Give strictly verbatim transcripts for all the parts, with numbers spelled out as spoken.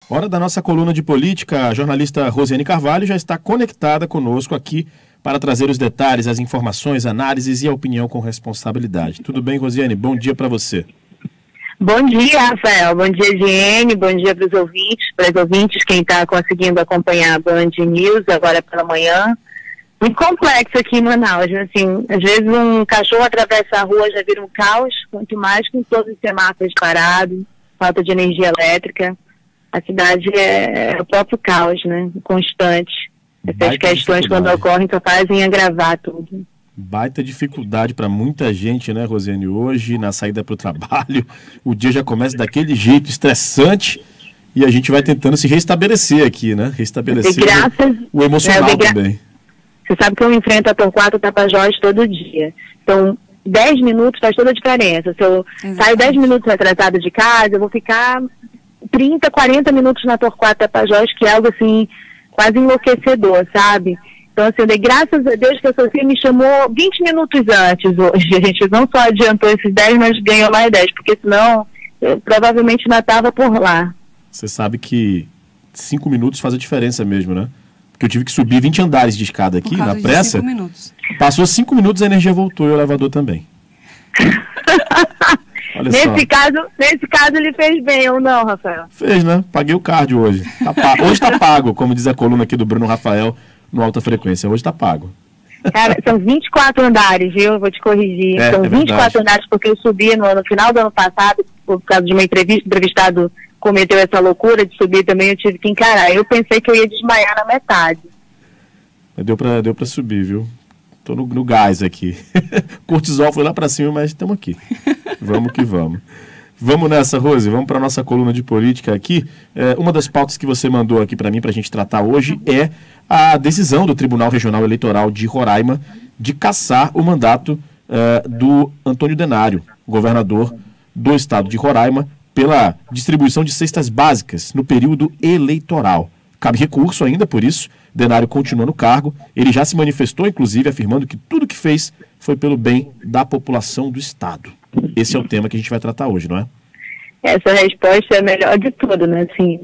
Hora da nossa coluna de política. A jornalista Rosiane Carvalho já está conectada conosco aqui para trazer os detalhes, as informações, análises e a opinião com responsabilidade. Tudo bem, Rosiane? Bom dia para você. Bom dia, Rafael. Bom dia, Giene. Bom dia para os ouvintes, para os ouvintes, quem está conseguindo acompanhar a Band News agora pela manhã. Muito complexo aqui em Manaus, assim, às vezes um cachorro atravessa a rua já vira um caos, quanto mais com todos os semáforos parados, falta de energia elétrica. A cidade é, é o próprio caos, né? Constante. Essas questões, quando ocorrem, só fazem agravar tudo. Baita dificuldade para muita gente, né, Rosiane? Hoje, na saída para o trabalho, o dia já começa daquele jeito estressante e a gente vai tentando se restabelecer aqui, né? Restabelecer graças, o emocional é, gra... também. Você sabe que eu enfrento a Torquato Tapajós todo dia. Então, dez minutos faz toda a diferença. Se eu Exatamente. saio dez minutos atrasado de casa, eu vou ficar trinta, quarenta minutos na Torquato Tapajós, que é algo assim, quase enlouquecedor, sabe? Então, assim, eu dei graças a Deus que a Sofia me chamou vinte minutos antes hoje. A gente não só adiantou esses dez, mas ganhou mais dez, porque senão eu provavelmente ainda estava por lá. Você sabe que cinco minutos faz a diferença mesmo, né? Porque eu tive que subir vinte andares de escada aqui, na pressa. Cinco minutos. Passou cinco minutos, a energia voltou e o elevador também. Olha nesse, só. caso, nesse caso ele fez bem ou não, Rafael? Fez, né? Paguei o cardio hoje. Tá pago. Hoje tá pago, como diz a coluna aqui do Bruno Rafael no Alta Frequência. Hoje tá pago. Cara, são vinte e quatro andares, viu? Eu vou te corrigir. É, são é vinte e quatro andares porque eu subi no, no final do ano passado, por causa de uma entrevista, o entrevistado cometeu essa loucura de subir também, eu tive que encarar. Eu pensei que eu ia desmaiar na metade. Deu pra, deu pra subir, viu? Tô no, no gás aqui. Cortisol foi lá pra cima, mas estamos aqui. Vamos que vamos. Vamos nessa, Rose, vamos para nossa coluna de política aqui. É, uma das pautas que você mandou aqui para mim, para a gente tratar hoje, é a decisão do Tribunal Regional Eleitoral de Roraima de cassar o mandato é, do Antônio Denário, governador do estado de Roraima, pela distribuição de cestas básicas no período eleitoral. Cabe recurso ainda, por isso, Denário continua no cargo. Ele já se manifestou, inclusive, afirmando que tudo que fez foi pelo bem da população do estado. Esse é o tema que a gente vai tratar hoje, não é? Essa resposta é a melhor de tudo, né? Assim,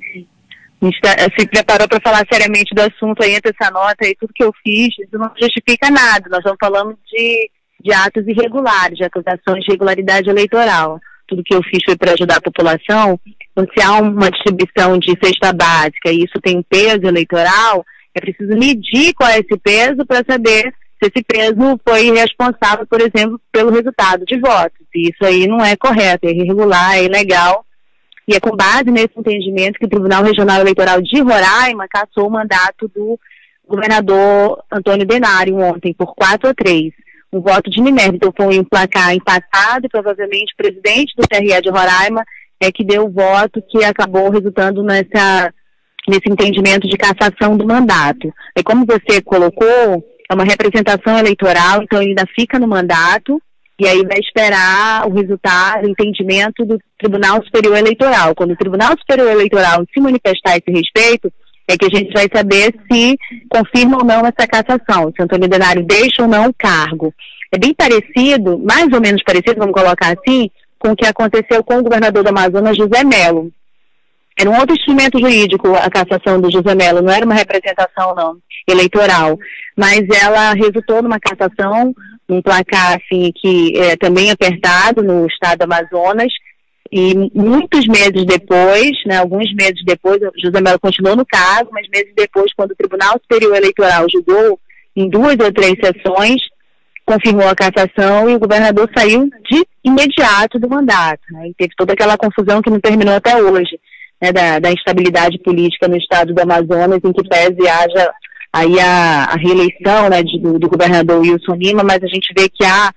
a gente tá, se preparou para falar seriamente do assunto, aí entra essa nota e tudo que eu fiz, isso não justifica nada. Nós estamos falando de, de atos irregulares, de acusações de irregularidade eleitoral. Tudo que eu fiz foi para ajudar a população. Quando se há uma distribuição de cesta básica e isso tem um peso eleitoral, é preciso medir qual é esse peso para saber se esse peso foi responsável, por exemplo, pelo resultado de votos. E isso aí não é correto, é irregular, é ilegal. E é com base nesse entendimento que o Tribunal Regional Eleitoral de Roraima cassou o mandato do governador Antônio Denário ontem, por quatro a três. Um voto de Minerva. Então foi um placar empatado e provavelmente o presidente do T R E de Roraima é que deu o voto que acabou resultando nessa, nesse entendimento de cassação do mandato. E como você colocou, é uma representação eleitoral, então ele ainda fica no mandato e aí vai esperar o resultado, o entendimento do Tribunal Superior Eleitoral. Quando o Tribunal Superior Eleitoral se manifestar a esse respeito, é que a gente vai saber se confirma ou não essa cassação, se Antônio Denário deixa ou não o cargo. É bem parecido, mais ou menos parecido, vamos colocar assim, com o que aconteceu com o governador do Amazonas, José Melo. Era um outro instrumento jurídico, a cassação do José Melo, não era uma representação não, eleitoral, mas ela resultou numa cassação, um placar assim, que é também apertado no estado do Amazonas, e muitos meses depois, né, alguns meses depois, o José Melo continuou no cargo, mas meses depois, quando o Tribunal Superior Eleitoral julgou em duas ou três sessões, confirmou a cassação e o governador saiu de imediato do mandato, né, e teve toda aquela confusão que não terminou até hoje. Né, da, da instabilidade política no estado do Amazonas, em que pese haja aí a, a reeleição, né, de, do, do governador Wilson Lima, mas a gente vê que há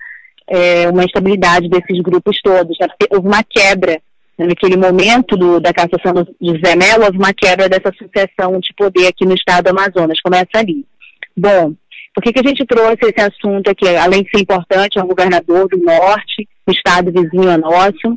é, uma instabilidade desses grupos todos. Né, houve uma quebra, né, naquele momento do, da cassação do José Melo, houve uma quebra dessa sucessão de poder aqui no estado do Amazonas, começa ali. Bom, por que, que a gente trouxe esse assunto aqui? Além de ser importante, é um governador do norte, um estado vizinho a nosso,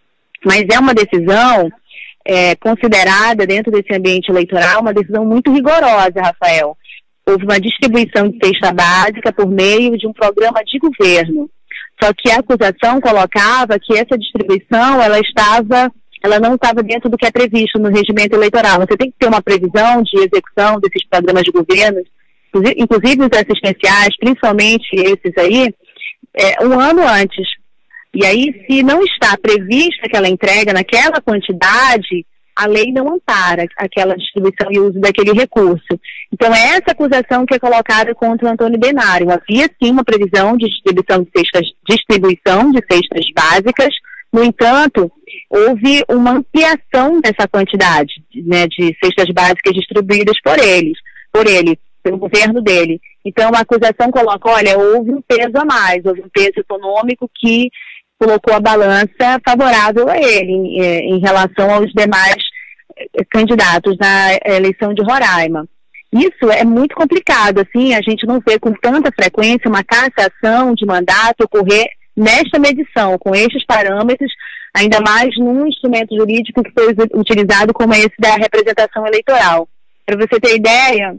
mas é uma decisão É, considerada dentro desse ambiente eleitoral uma decisão muito rigorosa, Rafael. Houve uma distribuição de cesta básica por meio de um programa de governo. Só que a acusação colocava que essa distribuição ela estava ela não estava dentro do que é previsto no regimento eleitoral. Você tem que ter uma previsão de execução desses programas de governo, inclusive os assistenciais, principalmente esses aí, é, um ano antes. E aí, se não está prevista aquela entrega naquela quantidade, a lei não ampara aquela distribuição e uso daquele recurso. Então, é essa acusação que é colocada contra o Antônio Denário. Havia, sim, uma previsão de distribuição de cestas, distribuição de cestas básicas. No entanto, houve uma ampliação dessa quantidade, né, de cestas básicas distribuídas por eles, por ele, pelo governo dele. Então, a acusação coloca, olha, houve um peso a mais, houve um peso econômico que colocou a balança favorável a ele em, em relação aos demais candidatos na eleição de Roraima. Isso é muito complicado, assim, a gente não vê com tanta frequência uma cassação de mandato ocorrer nesta medição, com estes parâmetros, ainda mais num instrumento jurídico que foi utilizado como esse da representação eleitoral. Para você ter ideia,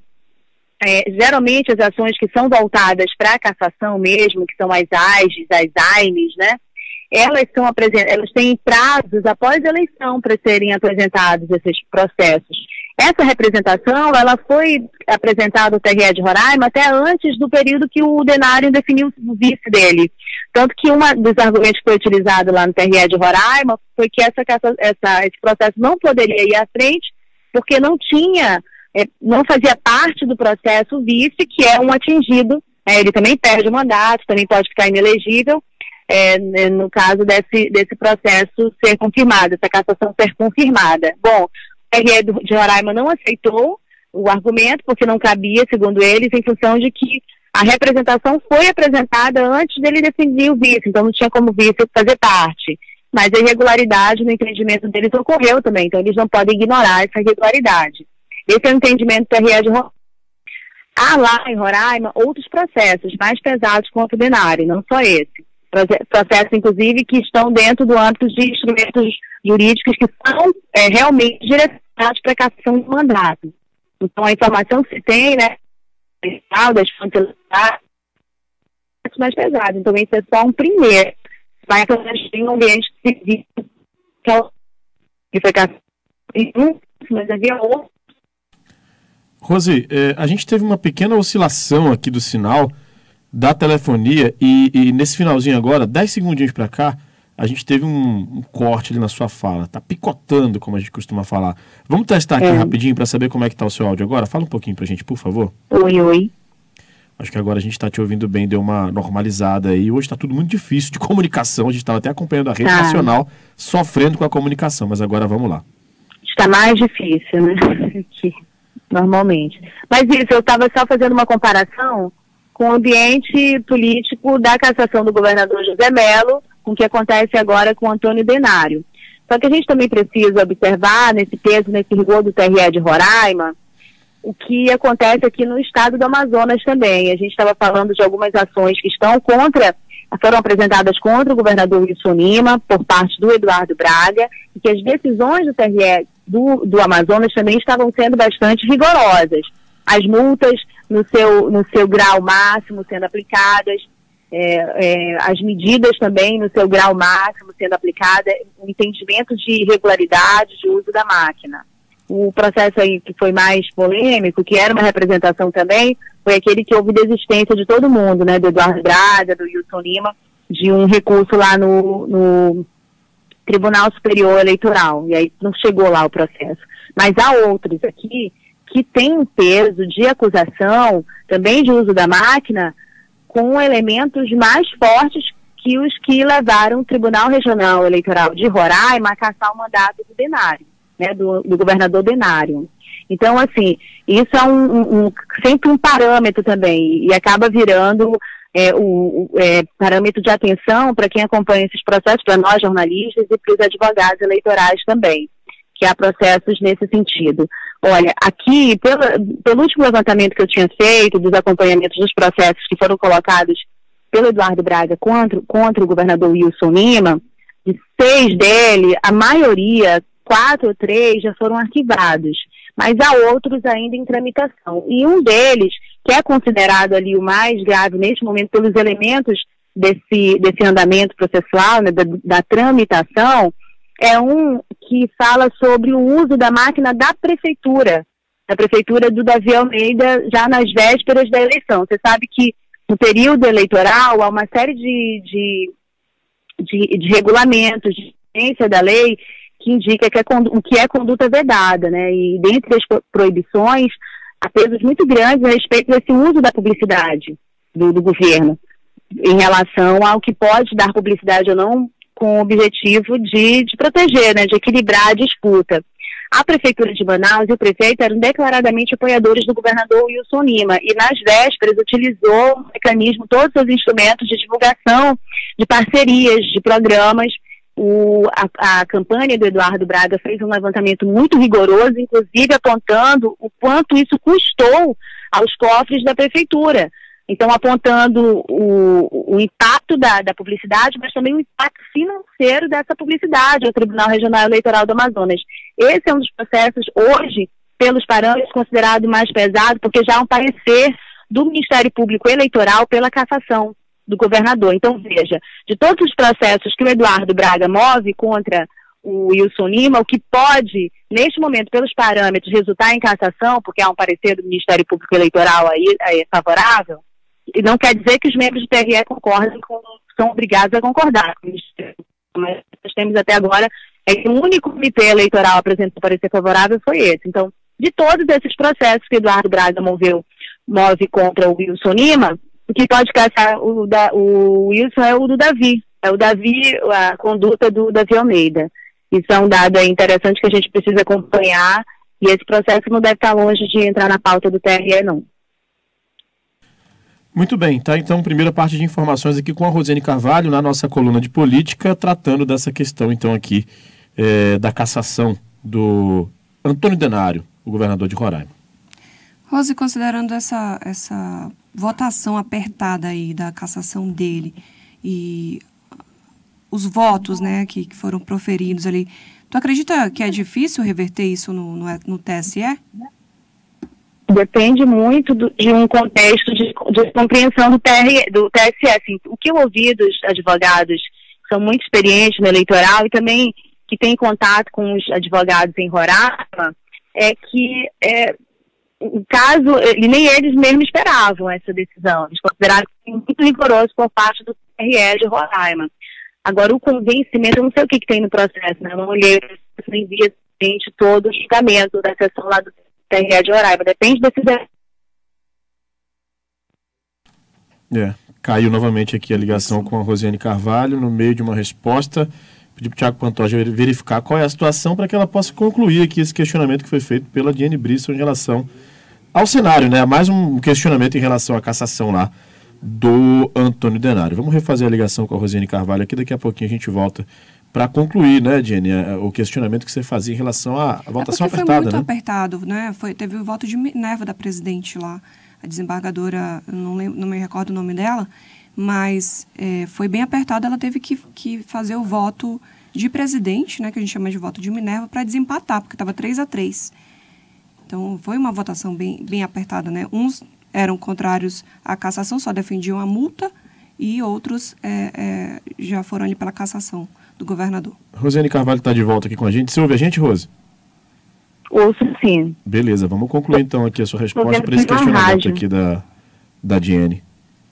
é, geralmente as ações que são voltadas para a cassação mesmo, que são as A I Gs, as A I Ms, né, elas, são elas têm prazos após a eleição para serem apresentados esses processos. Essa representação, ela foi apresentada ao T R E de Roraima até antes do período que o Denário definiu o vice dele. Tanto que um dos argumentos que foi utilizado lá no T R E de Roraima foi que essa, essa, esse processo não poderia ir à frente porque não tinha, é, não fazia parte do processo o vice, que é um atingido, é, ele também perde o mandato, também pode ficar inelegível, é, no caso desse, desse processo ser confirmado, essa cassação ser confirmada. Bom, o T R E de Roraima não aceitou o argumento, porque não cabia, segundo eles, em função de que a representação foi apresentada antes dele definir o vice, então não tinha como o vice fazer parte. Mas a irregularidade no entendimento deles ocorreu também, então eles não podem ignorar essa irregularidade. Esse é o entendimento do T R E de Roraima. Há lá em Roraima outros processos mais pesados contra o Denário, não só esse. Processos, inclusive, que estão dentro do âmbito de instrumentos jurídicos que são é, realmente direcionados para a cassação de mandato. Então, a informação que se tem, né, das fontes é mais pesado. Então, esse é só um primeiro. Mas em um ambiente civil, que foi cassado, mas havia outro. Rose, eh, a gente teve uma pequena oscilação aqui do sinal da telefonia e, e nesse finalzinho agora, dez segundinhos para cá, a gente teve um, um corte ali na sua fala. Tá picotando, como a gente costuma falar. Vamos testar aqui é. rapidinho para saber como é que tá o seu áudio agora? Fala um pouquinho pra gente, por favor. Oi, oi. Acho que agora a gente está te ouvindo bem, deu uma normalizada aí. Hoje está tudo muito difícil de comunicação. A gente estava até acompanhando a rede tá. nacional, sofrendo com a comunicação, mas agora vamos lá. Está mais difícil, né? Que normalmente. Mas isso, eu estava só fazendo uma comparação com o ambiente político da cassação do governador José Mello, com o que acontece agora com o Antônio Denário. Só que a gente também precisa observar, nesse peso, nesse rigor do T R E de Roraima, o que acontece aqui no estado do Amazonas também. A gente estava falando de algumas ações que estão contra, foram apresentadas contra o governador Wilson Lima, por parte do Eduardo Braga, e que as decisões do T R E do, do Amazonas também estavam sendo bastante rigorosas. As multas no seu, no seu grau máximo sendo aplicadas, é, é, as medidas também no seu grau máximo sendo aplicadas, o entendimento de irregularidade de uso da máquina. O processo aí que foi mais polêmico, que era uma representação também, foi aquele que houve desistência de todo mundo, né, do Eduardo Braga, do Wilson Lima, de um recurso lá no, no Tribunal Superior Eleitoral, e aí não chegou lá o processo. Mas há outros aqui que têm um peso de acusação, também de uso da máquina, com elementos mais fortes que os que levaram o Tribunal Regional Eleitoral de Roraima a cassar o mandato do Denário, né, do, do governador Denário. Então, assim, isso é um, um, sempre um parâmetro também, e acaba virando é, o, o é, parâmetro de atenção para quem acompanha esses processos, para nós jornalistas e para os advogados eleitorais também, que há processos nesse sentido. Olha, aqui, pelo, pelo último levantamento que eu tinha feito, dos acompanhamentos dos processos que foram colocados pelo Eduardo Braga contra, contra o governador Wilson Lima, de seis dele, a maioria, quatro ou três, já foram arquivados, mas há outros ainda em tramitação. E um deles, que é considerado ali o mais grave neste momento pelos elementos desse, desse andamento processual, né, da, da tramitação, é um que fala sobre o uso da máquina da prefeitura, da prefeitura do Davi Almeida, já nas vésperas da eleição. Você sabe que no período eleitoral há uma série de, de, de, de regulamentos, de ciência da lei, que indica que é, o que é conduta vedada, né? E dentre as proibições, há pesos muito grandes a respeito desse uso da publicidade do, do governo, em relação ao que pode dar publicidade ou não, com o objetivo de, de proteger, né? De equilibrar a disputa. A Prefeitura de Manaus e o prefeito eram declaradamente apoiadores do governador Wilson Lima e nas vésperas utilizou o mecanismo, todos os seus instrumentos de divulgação, de parcerias, de programas. O, a, a campanha do Eduardo Braga fez um levantamento muito rigoroso, inclusive apontando o quanto isso custou aos cofres da Prefeitura. Então, apontando o, o impacto da, da publicidade, mas também o impacto financeiro dessa publicidade ao Tribunal Regional Eleitoral do Amazonas. Esse é um dos processos, hoje, pelos parâmetros, considerado mais pesado, porque já há um parecer do Ministério Público Eleitoral pela cassação do governador. Então, veja, de todos os processos que o Eduardo Braga move contra o Wilson Lima, o que pode, neste momento, pelos parâmetros, resultar em cassação, porque há um parecer do Ministério Público Eleitoral aí, aí favorável, e não quer dizer que os membros do T R E concordem com, são obrigados a concordar. Mas nós temos até agora é que o único comitê eleitoral apresentou parecer favorável foi esse. Então, de todos esses processos que Eduardo Braga moveu, move contra o Wilson Lima, o que pode caçar o, da, o Wilson é o do Davi. É o Davi, a conduta do Davi Almeida. Isso é um dado interessante que a gente precisa acompanhar e esse processo não deve estar longe de entrar na pauta do T R E, não. Muito bem, tá? Então, primeira parte de informações aqui com a Rosiane Carvalho, na nossa coluna de política, tratando dessa questão, então, aqui, é, da cassação do Antônio Denário, o governador de Roraima. Rose, considerando essa, essa votação apertada aí da cassação dele e os votos, né, que, que foram proferidos ali, tu acredita que é difícil reverter isso no, no, no T S E? Depende muito do, de um contexto de, de compreensão do, T R E, do T S E. Assim, o que eu ouvi dos advogados que são muito experientes no eleitoral e também que têm contato com os advogados em Roraima é que é, o caso, e nem eles mesmos esperavam essa decisão. Eles consideraram muito rigoroso por parte do T R E de Roraima. Agora, o convencimento, eu não sei o que, que tem no processo, né? Eu não olhei o processo, nem vi todo o julgamento da sessão lá do T R E de Roraima. Depende da decisão. É, caiu novamente aqui a ligação com a Rosiane Carvalho, no meio de uma resposta. Pedi para o Tiago Pantoja verificar qual é a situação para que ela possa concluir aqui esse questionamento que foi feito pela Diane Brisson em relação ao cenário, né? Mais um questionamento em relação à cassação lá do Antônio Denário. Vamos refazer a ligação com a Rosiane Carvalho aqui, daqui a pouquinho a gente volta para concluir, né, Diane, o questionamento que você fazia em relação à votação é apertada, foi muito né? apertado, né? Foi, teve o voto de Minerva da presidente lá, a desembargadora, eu não, lembro, não me recordo o nome dela, mas é, foi bem apertado, ela teve que, que fazer o voto de presidente, né, que a gente chama de voto de Minerva, para desempatar, porque estava três a três. Então, foi uma votação bem, bem apertada, né? Uns eram contrários à cassação, só defendiam a multa, e outros é, é, já foram ali pela cassação do governador. Rosiane Carvalho está de volta aqui com a gente. Você ouve a gente, Rose? Ouço sim. Beleza, vamos concluir então aqui a sua resposta para esse questionamento aqui da, da Diane.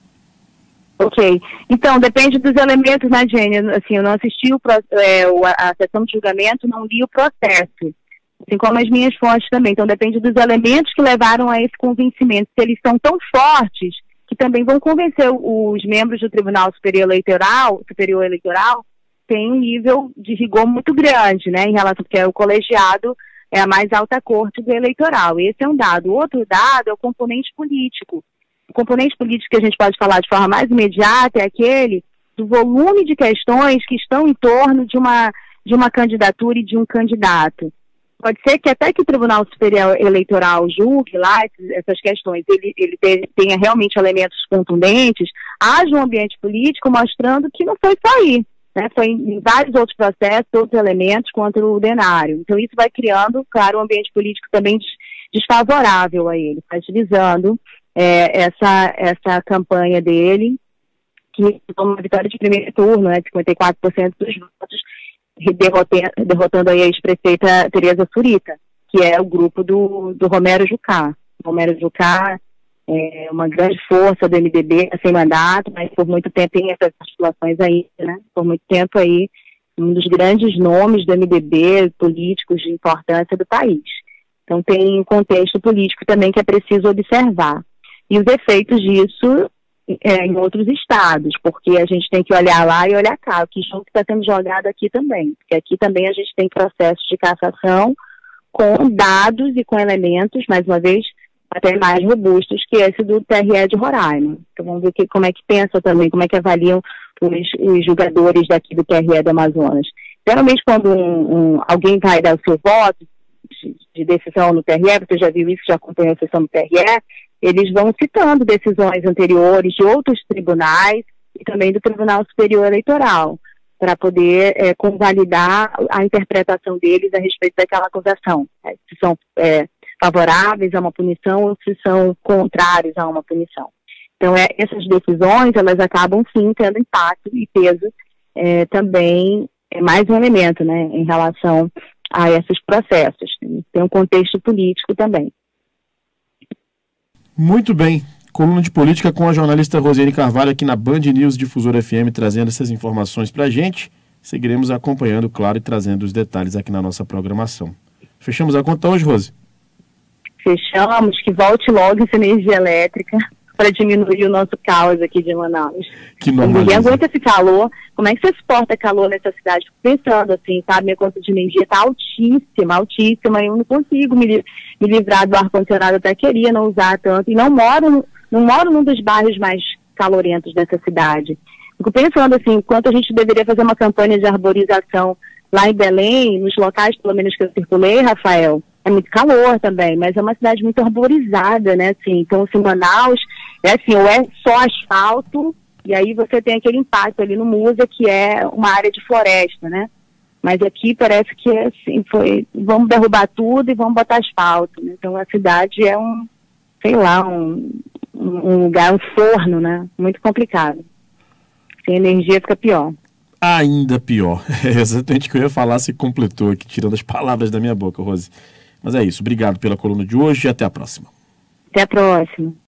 Ok. Então, depende dos elementos, né, Diane? Assim, eu não assisti o, é, a sessão de julgamento, não li o processo, assim como as minhas fontes também. Então, depende dos elementos que levaram a esse convencimento. Se eles são tão fortes que também vão convencer os membros do Tribunal Superior Eleitoral, Superior Eleitoral, tem um nível de rigor muito grande, né, em relação, porque o colegiado é a mais alta corte do eleitoral. Esse é um dado. O outro dado é o componente político. O componente político que a gente pode falar de forma mais imediata é aquele do volume de questões que estão em torno de uma, de uma candidatura e de um candidato. Pode ser que até que o Tribunal Superior Eleitoral julgue lá essas questões, ele, ele tenha realmente elementos contundentes, haja um ambiente político mostrando que não foi só aí, né? Foi em vários outros processos, outros elementos contra o Denário. Então isso vai criando, claro, um ambiente político também desfavorável a ele, fragilizando é, essa, essa campanha dele, que tomou uma vitória de primeiro turno, né, cinquenta e quatro por cento dos votos, derrotando, derrotando aí a ex-prefeita Tereza Surita, que é o grupo do, do Romero Jucá. Romero Jucá é uma grande força do M D B, sem mandato, mas por muito tempo tem essas articulações aí, né? Por muito tempo aí, um dos grandes nomes do M D B, políticos de importância do país. Então tem um contexto político também que é preciso observar. E os efeitos disso é, em outros estados, porque a gente tem que olhar lá e olhar cá, o que está sendo jogado aqui também. Porque aqui também a gente tem processos de cassação com dados e com elementos, mais uma vez, até mais robustos que esse do T R E de Roraima. Então vamos ver que, como é que pensa também, como é que avaliam os, os julgadores daqui do T R E do Amazonas. Geralmente quando um, um, alguém vai dar o seu voto de, de decisão no T R E, você já viu isso, já acompanhou a sessão do T R E, eles vão citando decisões anteriores de outros tribunais e também do Tribunal Superior Eleitoral, para poder é, convalidar a interpretação deles a respeito daquela acusação. É, se são é, favoráveis a uma punição ou se são contrários a uma punição. Então, é, essas decisões, elas acabam, sim, tendo impacto e peso é, também, é mais um elemento, né, em relação a esses processos. Tem um contexto político também. Muito bem. Coluna de política com a jornalista Rosiane Carvalho aqui na Band News Difusora F M, trazendo essas informações para a gente. Seguiremos acompanhando, claro, e trazendo os detalhes aqui na nossa programação. Fechamos a conta hoje, Rose? Fechamos, que volte logo essa energia elétrica para diminuir o nosso caos aqui de Manaus. Que Ninguém aguenta esse calor. Como é que você suporta calor nessa cidade? Fico pensando assim, sabe, minha conta de energia está altíssima, altíssima, e eu não consigo me, li me livrar do ar-condicionado, até queria não usar tanto, e não moro, não moro num dos bairros mais calorentos dessa cidade. Fico pensando assim, quanto a gente deveria fazer uma campanha de arborização lá em Belém, nos locais, pelo menos que eu circulei, Rafael. É muito calor também, mas é uma cidade muito arborizada, né, assim, então, assim, Manaus, é assim, ou é só asfalto, e aí você tem aquele impacto ali no Musa, que é uma área de floresta, né, mas aqui parece que, assim, foi, vamos derrubar tudo e vamos botar asfalto, né? Então a cidade é um, sei lá, um, um lugar, um forno, né, muito complicado, sem energia fica pior. Ainda pior, é exatamente o que eu ia falar, se completou aqui, tirando as palavras da minha boca, Rose. Mas é isso, obrigado pela coluna de hoje e até a próxima. Até a próxima.